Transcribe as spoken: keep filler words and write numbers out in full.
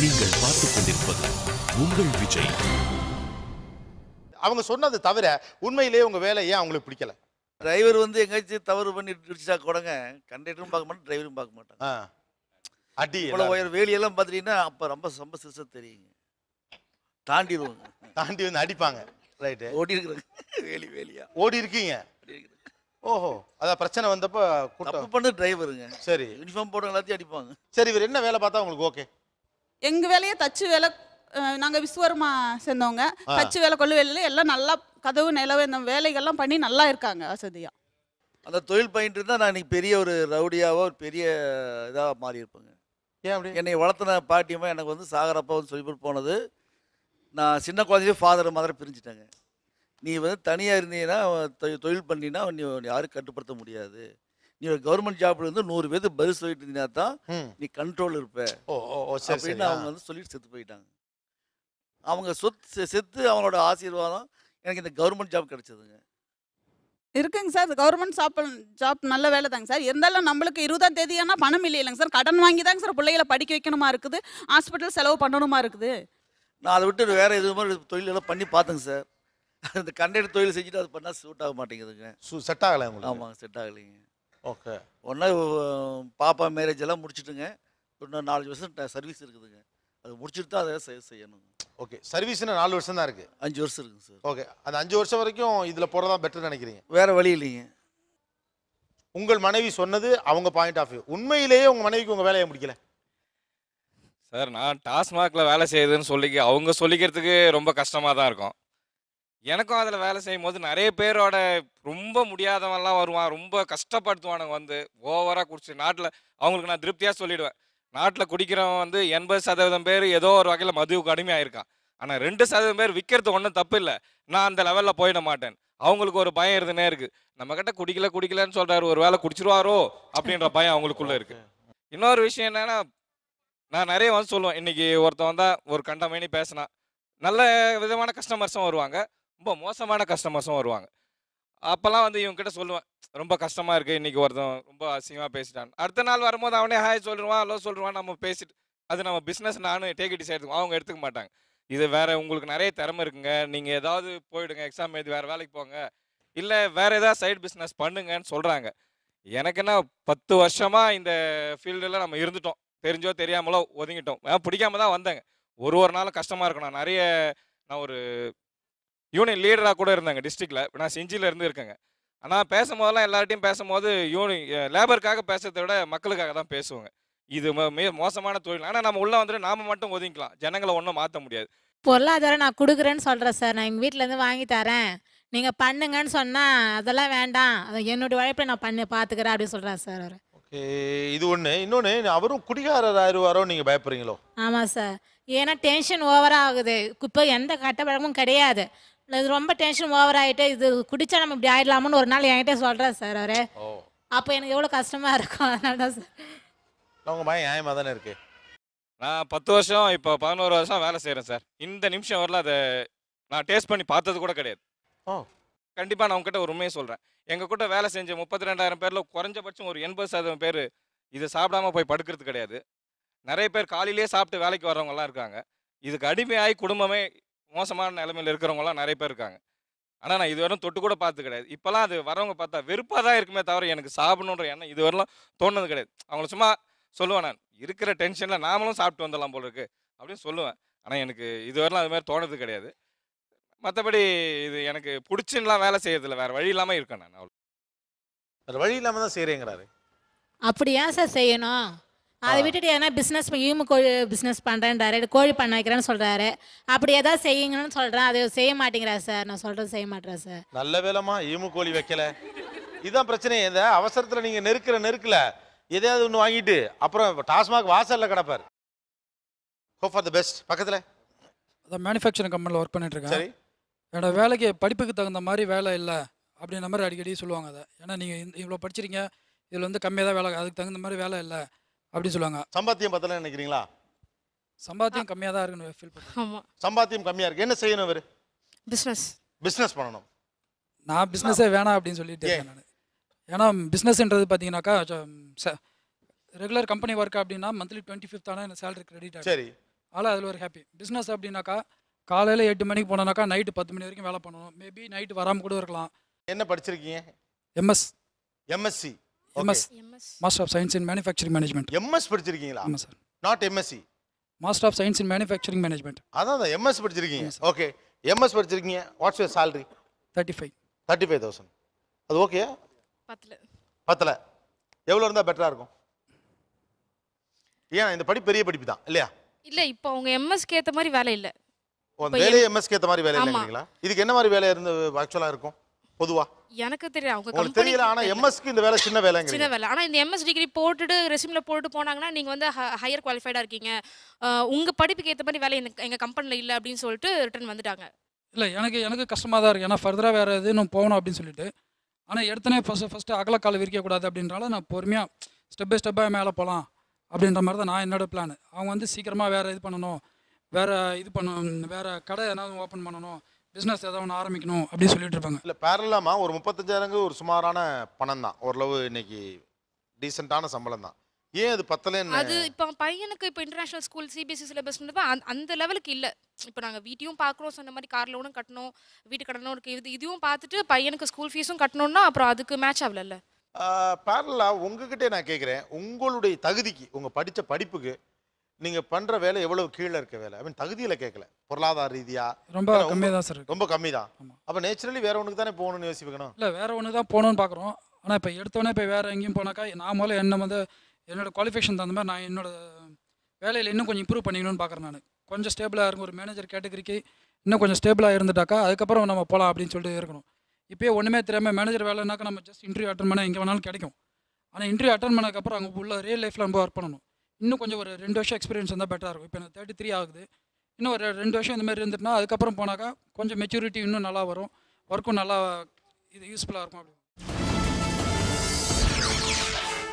நீங்கள் பார்த்துக் கொண்டிருப்பது உங்கள் விஜய். அவங்க சொன்னது தவிர உண்மையிலேயே உங்க வேலை ஏன் அவங்களுக்கு பிடிக்கல? டிரைவர் வந்து எங்கேயாச்சும் தவறு பண்ணி இடிச்சா கூடங்க கண்டக்டரும் பார்க்க மாட்டேன், டிரைவரும் பார்க்க மாட்டாங்க. அடி இவ்வளோ உயர் வேலியெல்லாம் பார்த்துட்டீங்கன்னா அப்போ ரொம்ப ரொம்ப சிறுசாக தெரியுங்க. தாண்டிடுவோங்க, தாண்டி வந்து அடிப்பாங்க. ரைட்டு, ஓடி இருக்கிறாங்க. வேலி வேலியா ஓடி இருக்கீங்க. ஓஹோ, அதான் பிரச்சனை வந்தப்போ தப்பு பண்ண டிரைவருங்க. சரி, யூனிஃபார்ம் போடுற எல்லாத்தையும் அடிப்பாங்க. சரி, இவர் என்ன வேலை பார்த்தா உங்களுக்கு ஓகே? எங்க வேலையை தச்சு வேலை. நாங்கள் விஸ்வரமா சேர்ந்தவங்க. தச்சு வேலை, கொள்ளு வேலையில எல்லாம் நல்லா கதவு நிலவு இந்த வேலைகள்லாம் பண்ணி நல்லா இருக்காங்க வசதியா. அந்த தொழில் பயின்று இருந்தால் நான் இன்னைக்கு பெரிய ஒரு ரவுடியாவோ ஒரு பெரிய இதாக மாறி இருப்பேங்க. ஏன் அப்படி? என்னை வளர்த்தின பாட்டியமாக எனக்கு வந்து சாகரப்பா வந்து சொல்லி போனது, நான் சின்ன குழந்தையே ஃபாதர் மதரை பிரிஞ்சுட்டேங்க. நீ வந்து தனியாக இருந்தீங்கன்னா தொழில் பண்ணினா நீ யாரும் கட்டுப்படுத்த முடியாது. நீ ஒரு கவர்மெண்ட் ஜாப்ல இருந்து நூறு பேருக்கு பதில் சொல்லிட்டு இருந்தீங்கன்னா தான் நீ கண்ட்ரோல் இருப்ப அப்படின்னு அவங்க வந்து சொல்லிட்டு செத்து போயிட்டாங்க. அவங்க சொத்து செத்து அவங்களோட ஆசீர்வாதம் எனக்கு இந்த கவர்மெண்ட் ஜாப் கிடைச்சதுங்க. இருக்குங்க சார், கவர்மெண்ட் ஜாப் ஜாப் நல்ல வேலை தாங்க சார். இருந்தாலும் நம்மளுக்கு இருபதாம் தேதி ஆனால் பணம் இல்லைங்க சார். கடன் வாங்கி தாங்க சார் பிள்ளைகளை படிக்க வைக்கணுமா இருக்குது, ஹாஸ்பிட்டல் செலவு பண்ணணுமா இருக்குது. நான் அதை விட்டு வேறு எது மாதிரி தொழிலெல்லாம் பண்ணி பார்த்தேங்க சார். அந்த கண்டக்டர் தொழில் செஞ்சுட்டு அது பண்ணால் சூட் ஆக மாட்டேங்குதுங்க. சூ செட் ஆகலை உங்களுக்கு? ஆமாங்க, செட் ஆகலைங்க. ஓகே, ஒன்றா பாப்பா மேரேஜ் எல்லாம் முடிச்சுட்டுங்க. இன்னும் நாலு வருஷம் சர்வீஸ் இருக்குதுங்க, அது முடிச்சுட்டு தான் அதை செய்யணும். ஓகே, சர்வீஸ்னா நாலு வருஷம் தான் இருக்குது. அஞ்சு வருஷம் இருக்குங்க சார். ஓகே, அந்த அஞ்சு வருஷம் வரைக்கும் இதில் போகிறதா பெட்டர் நினைக்கிறீங்க? வேறு வழி இல்லைங்க. உங்கள் மனைவி சொன்னது அவங்க பாயிண்ட் ஆஃப் வியூ. உண்மையிலேயே உங்கள் மனைவிக்கு உங்கள் வேலையை முடிக்கல சார்? நான் டாஸ்மாகில் வேலை செய்யுதுன்னு சொல்லி அவங்க சொல்லிக்கிறதுக்கு ரொம்ப கஷ்டமாக தான் இருக்கும். எனக்கும் அதில் வேலை செய்யும் போது நிறைய பேரோட ரொம்ப முடியாதவன்லாம் வருவான், ரொம்ப கஷ்டப்படுத்துவானுங்க. வந்து ஓவராக குடிச்சு நாட்டில் அவங்களுக்கு நான் திருப்தியாக சொல்லிவிடுவேன், நாட்டில் குடிக்கிறவன் வந்து எண்பது சதவீதம் பேர் ஏதோ ஒரு வகையில் மதுவுக்கு அடிமையாயிருக்கான். ஆனால் ரெண்டு சதவீதம் பேர் விற்கிறது ஒன்றும் தப்பு இல்லை, நான் அந்த லெவலில் போயிட மாட்டேன். அவங்களுக்கு ஒரு பயம் இருந்துனே இருக்குது, நம்மக்கிட்ட குடிக்கல குடிக்கலன்னு சொல்கிறாரு, ஒரு வேளை குடிச்சிருவாரோ அப்படின்ற பயம் அவங்களுக்குள்ளே இருக்குது. இன்னொரு விஷயம் என்னென்னா, நான் நிறைய வந்து சொல்லுவேன், இன்றைக்கி ஒருத்தன் வந்தால் ஒரு கண்டமேனி பேசினா நல்ல விதமான கஸ்டமர்ஸும் வருவாங்க, ரொம்ப மோசமான கஸ்டமர்ஸும் வருவாங்க. அப்போல்லாம் வந்து இவங்ககிட்ட சொல்லுவேன், ரொம்ப கஷ்டமாக இருக்குது, இன்றைக்கி ஒருத்தன் ரொம்ப அசிங்கமாக பேசிட்டான். அடுத்த நாள் வரும்போது அவனே ஹாய் சொல்லிடுவான், ஹலோ சொல்லிடுவான், நம்ம பேசிட்டு அது நம்ம பிஸ்னஸ் நானும் டேக் இட் எடுத்துக்குவோம். அவங்க எடுத்துக்க மாட்டாங்க. இது வேறு, உங்களுக்கு நிறைய திறமை இருக்குங்க, நீங்கள் ஏதாவது போயிடுங்க, எக்ஸாம் எழுதி வேறு வேலைக்கு போங்க, இல்லை வேறு ஏதாவது சைட் பிஸ்னஸ் பண்ணுங்கன்னு சொல்கிறாங்க. எனக்கு என்ன, பத்து வருஷமாக இந்த ஃபீல்டில் நம்ம இருந்துட்டோம், தெரிஞ்சோ தெரியாமலோ ஒதுங்கிட்டோம். பிடிக்காம தான் வந்தேங்க. ஒரு ஒரு நாளும் கஷ்டமாக இருக்கும். நான் நிறைய நான் ஒரு யூனியன் லீடராக கூட இருந்தாங்க டிஸ்ட்ரிக்டில், நான் செஞ்சியில் இருந்து இருக்கேங்க. ஆனால் பேசும்போதெல்லாம் எல்லார்ட்டையும் பேசும்போது யூனி லேபருக்காக பேசுறதை விட மக்களுக்காக தான் பேசுவோங்க. இது மிக மோசமான தொழில். ஆனால் நம்ம உள்ளே வந்துட்டு நாம் மட்டும் ஒதுங்கிக்கலாம், ஜனங்களை ஒன்றும் மாற்ற முடியாது. பொருளாதாரம் நான் கொடுக்குறேன்னு சொல்கிறேன் சார், நான் எங்கள் வீட்டிலேருந்து வாங்கி தரேன், நீங்கள் பண்ணுங்கன்னு சொன்னால் அதெல்லாம் வேண்டாம், அது என்னுடைய உழைப்பை நான் பண்ணி பார்த்துக்கிறேன் அப்படின்னு சொல்கிறேன் சார் அவர். ஓகே, இது ஒன்று. இன்னொன்று, அவரும் குடிகாரர் ஆயிடுவாரோ நீங்கள் பயப்படுறீங்களோ? ஆமாம் சார், ஏன்னா டென்ஷன் ஓவராக ஆகுது. இப்போ எந்த கட்ட பழக்கமும் கிடையாது, இது ரொம்ப டென்ஷன் ஓவர் ஆகிட்டு, இது குடித்தா நம்ம இப்படி ஆகிடலாமோன்னு ஒரு நாள் என்கிட்ட சொல்கிறார் சார் அவர். அப்போ எனக்கு எவ்வளோ கஷ்டமாக இருக்கும், அதனால தான் சார். உங்கள் பயம் நியாயமாக தானே இருக்குது. நான் பத்து வருஷம் இப்போ பதினோரு வருஷம் வேலை செய்கிறேன் சார். இந்த நிமிஷம் வரல அதை நான் டேஸ்ட் பண்ணி பார்த்தது கூட கிடையாது. ஓ, கண்டிப்பாக நான் உங்ககிட்ட ஒரு உண்மையை சொல்கிறேன், எங்கள் கூட வேலை செஞ்ச முப்பத்தி ரெண்டாயிரம் பேரில் குறைஞ்சபட்சம் ஒரு எண்பது சதவீதம் பேர் இது சாப்பிடாம போய் படுக்கிறது கிடையாது. நிறைய பேர் காலையிலேயே சாப்பிட்டு வேலைக்கு வர்றவங்கலாம் இருக்காங்க. இதுக்கு அடிமையாகி குடும்பமே மோசமான நிலைமையில் இருக்கிறவங்களாம் நிறைய பேர் இருக்காங்க. ஆனால் நான் இதுவரையும் தொட்டு கூட பார்த்து கிடையாது. இப்போலாம் அது வரவங்க பார்த்தா வெறுப்பாக தான் இருக்குமே தவிர எனக்கு சாப்பிடணுன்ற எண்ணம் இதுவரைலாம் தோணுது கிடையாது. அவங்கள சும்மா சொல்லுவேன், நான் இருக்கிற டென்ஷனில் நாமளும் சாப்பிட்டு வந்துடலாம் போல இருக்கு அப்படின்னு சொல்லுவேன். ஆனால் எனக்கு இதுவரைலாம் அது மாதிரி தோணுது கிடையாது. மற்றபடி இது எனக்கு பிடிச்சின்லாம் வேலை செய்யறதில்ல, வேறு வழி இல்லாமல் இருக்கேன் நான். அவ்வளோ வேறு வழி இல்லாமல் தான் செய்கிறேங்கிறாரு. அப்படி ஏன் சார் செய்யணும்? அதை விட்டுட்டு எதனா பிஸ்னஸ் ஈமு கோழி பிஸ்னஸ் பண்ணுறேன்றாரு, கோழி பண்ண வைக்கிறேன்னு சொல்கிறாரு. அப்படி எதாவது செய்யுங்கன்னு சொல்கிறேன், அதை செய்ய மாட்டேங்கிறா சார். நான் சொல்கிறது செய்ய மாட்டேறேன் சார். நல்ல வேலைமா ஈமு கோழி வைக்கல, இதுதான் பிரச்சனை. இந்த அவசரத்தில் நீங்கள் நெருக்கிற நெருக்கல எதையாவது ஒன்று வாங்கிட்டு அப்புறம் டாஸ்மாக் வாசலில் கிடப்பார். Hope for the best. பக்கத்தில் அதான் மேனுஃபேக்சரிங் கம்பெனியில் ஒர்க் பண்ணிட்டு இருக்கேன். சரி, என்னோட வேலைக்கு படிப்புக்கு தகுந்த மாதிரி வேலை இல்லை அப்படின்ற மாதிரி அடிக்கடி சொல்லுவாங்க. அதை ஏன்னா நீங்கள் இவ்வளோ படிச்சிருக்கீங்க, இதில் வந்து கம்மியாக தான் வேலை, அதுக்கு தகுந்த மாதிரி வேலை இல்லை அப்படின்னு சொல்லுவாங்க. சம்பாத்தியம் பத்தல நினைக்கிறீங்களா? சம்பாத்தியம் கம்மியாக தான் இருக்குன்னு ஃபீல் பண்ணுறேன். ஆமாம், சம்பாத்தியம் கம்மியாக இருக்குது. என்ன செய்யணும்? அவர் பிஸ்னஸ் பிஸ்னஸ் பண்ணணும். நான் பிஸ்னஸே வேணாம் அப்படின்னு சொல்லிட்டு இருக்கேன் நான். ஏன்னா பிஸ்னஸ்ன்றது பார்த்தீங்கன்னாக்கா ரெகுலர் கம்பெனி ஒர்க் அப்படின்னா மந்த்லி டுவெண்ட்டி ஃபிஃப்த் ஆனால் சேலரி கிரெடிட் ஆகும். சரி, அதனால் அதில் ஒரு ஹாப்பி. பிஸ்னஸ் அப்படின்னாக்கா காலையில் எட்டு மணிக்கு போனோன்னாக்கா நைட்டு பத்து மணி வரைக்கும் வேலை பண்ணணும். மேபி நைட்டு வராமல் கூட இருக்கலாம். என்ன படிச்சிருக்கீங்க? MS MSc. MS master of science in manufacturing management. MS படிச்சிருக்கீங்களா? ஆமாம் sir. Not MSc. Master of science in manufacturing management. அதான் தான் எம்எஸ் படிச்சிருக்கீங்க. ஓகே, எம்எஸ் படிச்சிருக்கீங்க. What's your salary? Thirty five thirty five thousand. அது ஓகே? பத்தல பத்தல. எவ்வளோ இருந்தால் பெட்டராக இருக்கும்? ஏன் இந்த படிப்பு பெரிய படிப்பு தான் இல்லையா? இல்ல இப்போ அவங்க எம்எஸ்க்கு ஏத்த மாதிரி வேலை இல்ல. அந்த வேலையே எம்எஸ்க்கு ஏற்ற மாதிரி வேலை இல்லைங்களா? இதுக்கு என்ன மாதிரி வேலை இருந்து ஆக்சுவலாக இருக்கும் பொதுவா? எனக்கு தெரியும் அவங்க உங்களுக்கு கம்பெனி தெரியல. ஆனா எம்எஸ்க்கு இந்த வேலை சின்ன வேலைங்க. சின்ன வேலை. ஆனா இந்த எம்எஸ் டிகிரி போட்டுட்டு ரெஸ்யூம்ல போட்டு போனாங்கன்னா நீங்க வந்து ஹையர் குவாலிஃபைடா இருக்கீங்க, உங்க படிப்புக்கு ஏத்த மாதிரி வேலை எங்க கம்பெனில இல்ல அப்படின்னு சொல்லிட்டு ரிட்டர்ன் வந்துட்டாங்க. இல்லை எனக்கு எனக்கு கஷ்டமாக தான் இருக்குது. ஏன்னா ஃபர்தராக வேறு எது இன்னும் போகணும் அப்படின்னு சொல்லிட்டு. ஆனால் எடுத்தனே ஃபஸ்ட்டு ஃபஸ்ட்டு அகலக்கால் விரிக்கக்கூடாது அப்படின்றால நான் பொறுமையாக ஸ்டெப் பை ஸ்டெப்பாக மேலே போகலாம் அப்படின்ற மாதிரி தான் நான் என்னோடய பிளான். அவங்க வந்து சீக்கிரமாக வேறு இது பண்ணணும், வேறு இது பண்ணணும், வேறு கடை ஏதாவது ஓப்பன் பண்ணணும், பிஸ்னஸ் ஏதாவது ஒன்று ஆரம்பிக்கணும் அப்படின்னு சொல்லிட்டு இருப்பாங்க. இல்லை பேரலாமா ஒரு முப்பத்தஞ்சாயிரங்க ஒரு சுமாரான பணம் தான், ஓரளவு இன்னைக்கு டீசெண்டான சம்பளம் தான். ஏன் அது பத்தலைன்னு? அது இப்போ பையனுக்கு இப்போ இன்டர்நேஷனல் ஸ்கூல் சிபிஎஸ்சி சிலபஸ்ன்றது அந்த லெவலுக்கு இல்லை. இப்போ நாங்கள் வீட்டையும் பார்க்குறோம், சொன்ன மாதிரி கார் லோனும் கட்டணும், வீட்டு கடனும் இருக்குது, இது இதுவும் பார்த்துட்டு பையனுக்கு ஸ்கூல் ஃபீஸும் கட்டணும்னா அப்புறம் அதுக்கு மேட்ச் ஆகல. பேரலாக உங்ககிட்டே நான் கேட்குறேன், உங்களுடைய தகுதிக்கு உங்கள் படித்த படிப்புக்கு நீங்கள் பண்ணுற வேலை எவ்வளவு கீழே இருக்க வேலை? ஐ மீன் தகுதியில் கேட்கல, பொருளாதார ரீதியாக ரொம்ப கம்மி தான் சார். ரொம்ப கம்மி தான். அப்போ நேச்சுரலி வேற ஒன்றுக்கு தானே போகணும்னு யோசிக்கணும். இல்லை வேற ஒன்று தான் போகணுன்னு பார்க்குறோம். ஆனால் இப்போ எடுத்தோடனே இப்போ வேறு எங்கேயும் போனாக்கா நான் முதல்ல என்ன வந்து என்னோடய குவாலிஃபிகேஷன் தகுந்த மாதிரி நான் என்னோட வேலையில் இன்னும் கொஞ்சம் இம்ப்ரூவ் பண்ணிக்கணும்னு பார்க்குறேன். நான் கொஞ்சம் ஸ்டேபிளாக இருக்கும், ஒரு மேனேஜர் கேட்டகரிக்கு இன்னும் கொஞ்சம் ஸ்டேபிளாக இருந்துட்டாக்கா அதுக்கப்புறம் நம்ம போகலாம் அப்படின்னு சொல்லிட்டு இருக்கணும். இப்போயே ஒன்றுமே தெரியாமல் மேனேஜர் வேலைனாக்கா நம்ம ஜஸ்ட் இன்டர்வியூ அட்டன் பண்ணால் எங்கே வேணாலும் கிடைக்கும். ஆனால் இன்டர்வியூ அட்டன் பண்ணதுக்கப்புறம் அங்கே உள்ள ரியல் லைஃப்பில் ரொம்ப ஒர்க் பண்ணணும். இன்னும் கொஞ்சம் ஒரு ரெண்டு வருஷம் எக்ஸ்பீரியன்ஸ் இருந்தால் பெட்டராக இருக்கும். இப்போ எனக்கு தேர்ட்டி த்ரீ ஆகுது, இன்னும் ஒரு ரெண்டு வருஷம் இந்த மாதிரி இருந்துட்டுனா அதுக்கப்புறம் போனாக்கா கொஞ்சம் மெச்சூரிட்டி இன்னும் நல்லா வரும், ஒர்க்கும் நல்லா இது யூஸ்ஃபுல்லாக இருக்கும். அப்படி